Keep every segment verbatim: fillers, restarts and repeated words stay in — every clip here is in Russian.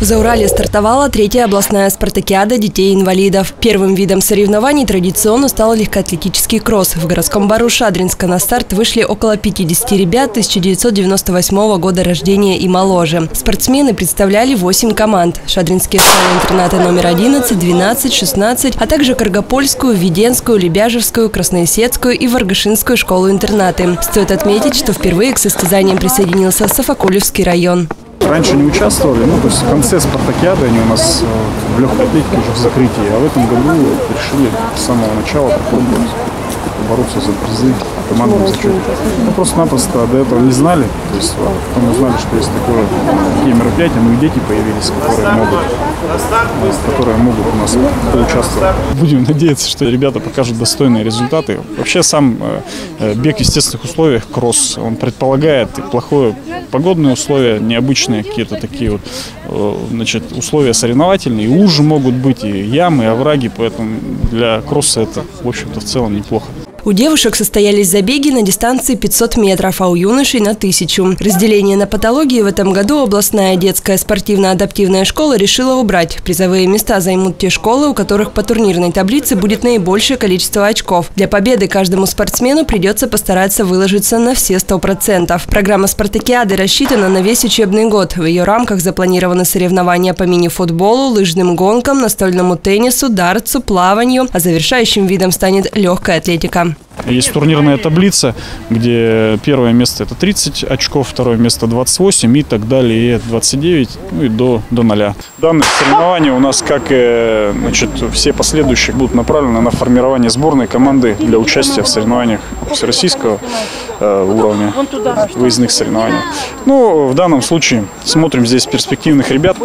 В Зауралье стартовала третья областная спартакиада детей-инвалидов. Первым видом соревнований традиционно стал легкоатлетический кросс. В городском бару Шадринска на старт вышли около пятидесяти ребят тысяча девятьсот девяносто восьмого года рождения и моложе. Спортсмены представляли восемь команд. Шадринские школы-интернаты номер одиннадцать, двенадцать, шестнадцать, а также Каргопольскую, Веденскую, Лебяжевскую, Красноесетскую и Варгашинскую школу-интернаты. Стоит отметить, что впервые к состязаниям присоединился Сафакулевский район. Раньше не участвовали, ну, то есть в конце спартакиады они у нас в легкой атлетике уже в закрытии, а в этом году решили с самого начала попробовать бороться за призы в командном зачете. Ну, просто-напросто до этого не знали, то есть потом узнали, что есть такое, такие мероприятия, ну и дети появились, которые могут, которые могут у нас поучаствовать. Будем надеяться, что ребята покажут достойные результаты. Вообще сам бег в естественных условиях, кросс, он предполагает плохое погодные условия, необычные какие-то такие вот, значит, условия соревновательные, и лужи могут быть, и ямы, и овраги, поэтому для кросса это, в общем-то, в целом неплохо. У девушек состоялись забеги на дистанции пятьсот метров, а у юношей на тысячу. Разделение на патологии в этом году областная детская спортивно-адаптивная школа решила убрать. Призовые места займут те школы, у которых по турнирной таблице будет наибольшее количество очков. Для победы каждому спортсмену придется постараться выложиться на все сто процентов. Программа спартакиады рассчитана на весь учебный год. В ее рамках запланированы соревнования по мини-футболу, лыжным гонкам, настольному теннису, дартсу, плаванию, а завершающим видом станет легкая атлетика. Есть турнирная таблица, где первое место это тридцать очков, второе место двадцать восемь и так далее, и двадцать девять, ну и до, до ноля. Данные соревнования у нас, как и значит, все последующие, будут направлены на формирование сборной команды для участия в соревнованиях всероссийского э, уровня, выездных соревнований. Ну, в данном случае смотрим здесь перспективных ребят,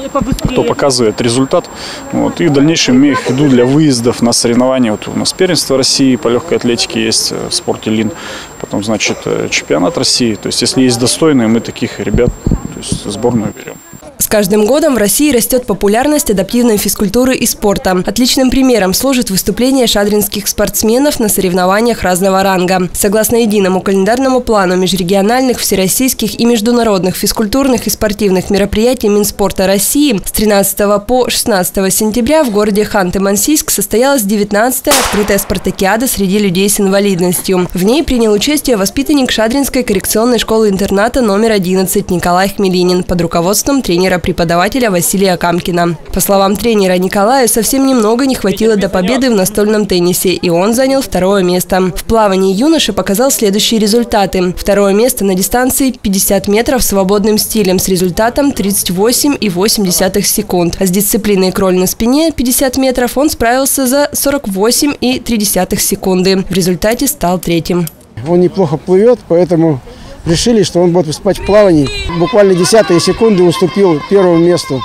кто показывает результат. Вот, и в дальнейшем мы их иду для выездов на соревнования. Вот у нас первенство России по легкой атлетике есть в спорте ЛИН, потом, значит, чемпионат России. То есть, если есть достойные, мы таких ребят, то есть, сборную берем. С каждым годом в России растет популярность адаптивной физкультуры и спорта. Отличным примером служит выступление шадринских спортсменов на соревнованиях разного ранга. Согласно единому календарному плану межрегиональных, всероссийских и международных физкультурных и спортивных мероприятий Минспорта России с тринадцатого по шестнадцатое сентября в городе Ханты-Мансийск состоялась девятнадцатая открытая спартакиада среди людей с инвалидностью. В ней принял участие воспитанник Шадринской коррекционной школы-интерната номер одиннадцать Николай Хмелинин под руководством тренера преподавателя Василия Камкина. По словам тренера, Николаю совсем немного не хватило до победы в настольном теннисе, и он занял второе место. В плавании юноша показал следующие результаты. Второе место на дистанции пятьдесят метров свободным стилем с результатом тридцать восемь и восемь десятых секунд. А с дисциплиной кроль на спине пятьдесят метров он справился за сорок восемь и три десятых секунды. В результате стал третьим. Он неплохо плывет, поэтому решили, что он будет выступать в плавании. Буквально десятые секунды уступил первому месту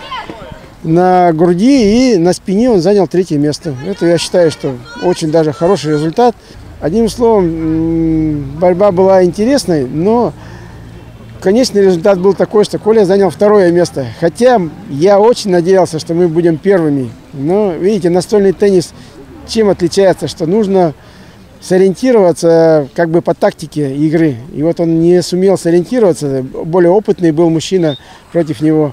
на груди, и на спине он занял третье место. Это, я считаю, что очень даже хороший результат. Одним словом, борьба была интересной, но конечный результат был такой, что Коля занял второе место. Хотя я очень надеялся, что мы будем первыми. Но, видите, настольный теннис чем отличается, что нужно сориентироваться как бы по тактике игры. И вот он не сумел сориентироваться, более опытный был мужчина против него.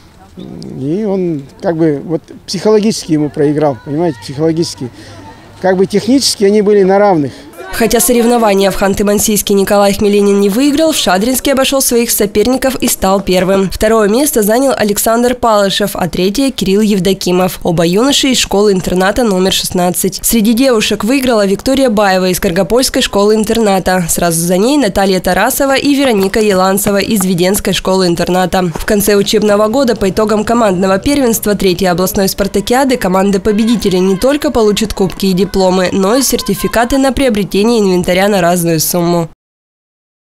И он как бы вот психологически ему проиграл, понимаете, психологически. Как бы технически они были на равных. Хотя соревнования в Ханты-Мансийске Николай Хмелинин не выиграл, в Шадринске обошел своих соперников и стал первым. Второе место занял Александр Палышев, а третье – Кирилл Евдокимов. Оба юноши из школы-интерната номер шестнадцать. Среди девушек выиграла Виктория Баева из Каргопольской школы-интерната. Сразу за ней Наталья Тарасова и Вероника Еланцева из Веденской школы-интерната. В конце учебного года по итогам командного первенства третьей областной спартакиады команды-победителей не только получат кубки и дипломы, но и сертификаты на приобретение инвентаря на разную сумму.